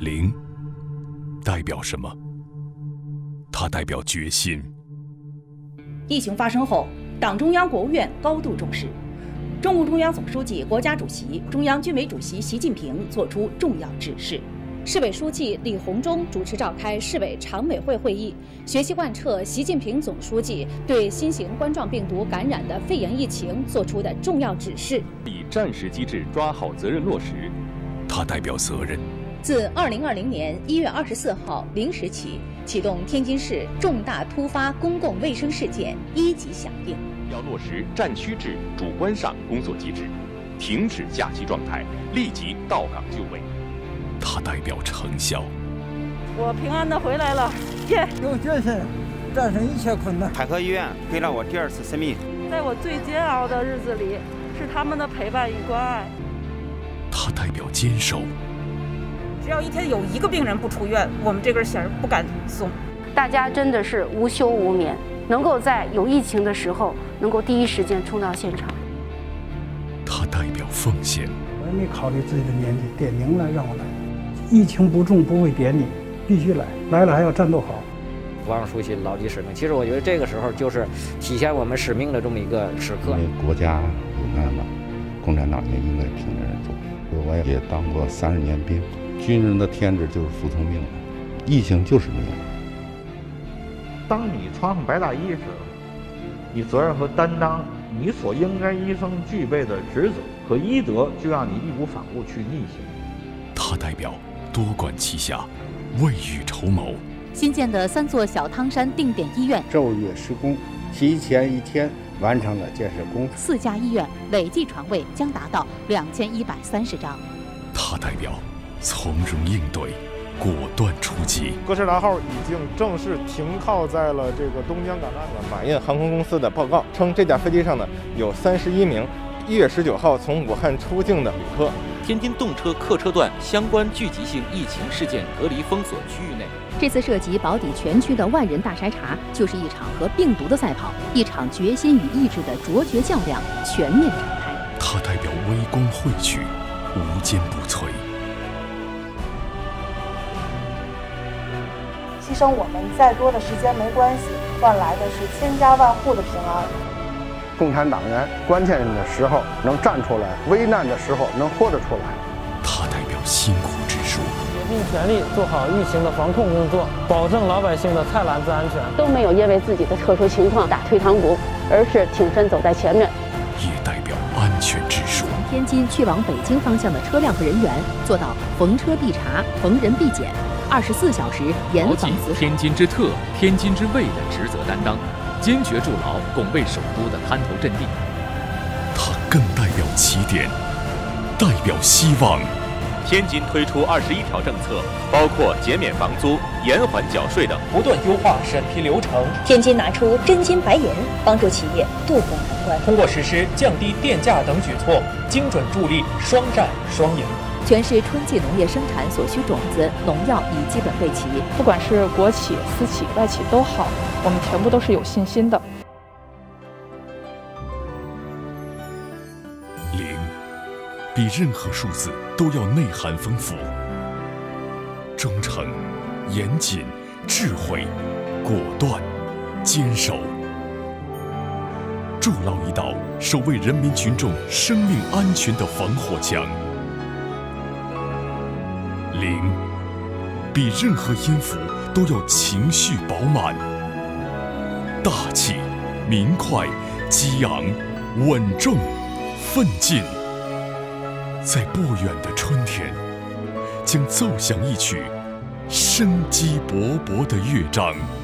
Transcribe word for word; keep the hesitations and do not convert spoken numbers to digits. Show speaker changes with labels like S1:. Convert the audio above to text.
S1: 零代表什么？它代表决心。
S2: 疫情发生后，党中央、国务院高度重视。中共中央总书记、国家主席、中央军委主席习近平作出重要指示。
S3: 市委书记李鸿忠主持召开市委常委会会议，学习贯彻习近平总书记对新型冠状病毒感染的肺炎疫情作出的重要指示，
S4: 以战时机制抓好责任落实。
S1: 它代表责任。
S2: 自二零二零年一月二十四号零时起，启动天津市重大突发公共卫生事件一级响应，
S4: 要落实战区制主观上工作机制，停止假期状态，立即到岗就位。
S1: 它代表成效。
S5: 我平安的回来了，耶！
S6: 有决心战胜一切困难。
S7: 海河医院给了我第二次生命。
S5: 在我最煎熬的日子里，是他们的陪伴与关爱。
S1: 它代表坚守。
S5: 只要一天有一个病人不出院，我们这根弦不敢松。
S8: 大家真的是无休无眠，能够在有疫情的时候，能够第一时间冲到现场。
S1: 它代表奉献。
S6: 我也没考虑自己的年纪，点名了让我来。疫情不重不会点你，必须来，来了还要战斗好。
S9: 王书记牢记使命，其实我觉得这个时候就是体现我们使命的这么一个时刻。
S10: 因为国家有难嘛，共产党也应该听着人做。我也当过三十年兵，军人的天职就是服从命令，疫情就是命令。
S11: 当你穿上白大衣时，你责任和担当，你所应该一生具备的职责和医德，就让你义无反顾去逆行。
S1: 它代表多管齐下，未雨绸缪。
S2: 新建的三座小汤山定点医院
S10: 昼夜施工，提前一天完成了建设工程。
S2: 四家医院累计床位将达到两千一百三十张。
S1: 它代表从容应对，果断出击。
S12: 哥斯拉号已经正式停靠在了这个东江港岸了。马印航空公司的报告称，这架飞机上呢有三十一名一月十九号从武汉出境的旅客。
S13: 天津动车客车段相关聚集性疫情事件隔离封锁区域内，
S2: 这次涉及保底全区的万人大筛查，就是一场和病毒的赛跑，一场决心与意志的卓绝较量，全面展开。
S1: 它代表微光汇聚，无坚不摧。
S14: 牺牲我们再多的时间没关系，换来的是千家万户的平安。
S15: 共产党员关键的时候能站出来，危难的时候能活得出来。
S1: 它代表辛苦之书。
S16: 竭尽全力做好疫情的防控工作，保证老百姓的菜篮子安全。
S8: 都没有因为自己的特殊情况打退堂鼓，而是挺身走在前面。
S1: 也代表安全之书。
S2: 从天津去往北京方向的车辆和人员做到逢车必查、逢人必检，二十四小时严防死守。
S13: 天津之特、天津之卫的职责担当。坚决筑牢拱卫首都的滩头阵地。
S1: 它更代表起点，代表希望。
S4: 天津推出二十一条政策，包括减免房租、延缓缴税等，
S17: 不断优化审批流程。
S2: 天津拿出真金白银，帮助企业渡过难关。
S17: 通过实施降低电价等举措，精准助力，双战双赢。
S2: 全市春季农业生产所需种子、农药已基本备齐，
S18: 不管是国企、私企、外企都好，我们全部都是有信心的。
S1: 零，比任何数字都要内涵丰富。忠诚、严谨、智慧、果断、坚守，筑牢一道守卫人民群众生命安全的防火墙。零，比任何音符都要情绪饱满、大气、明快、激昂、稳重、奋进。在不远的春天，将奏响一曲生机勃勃的乐章。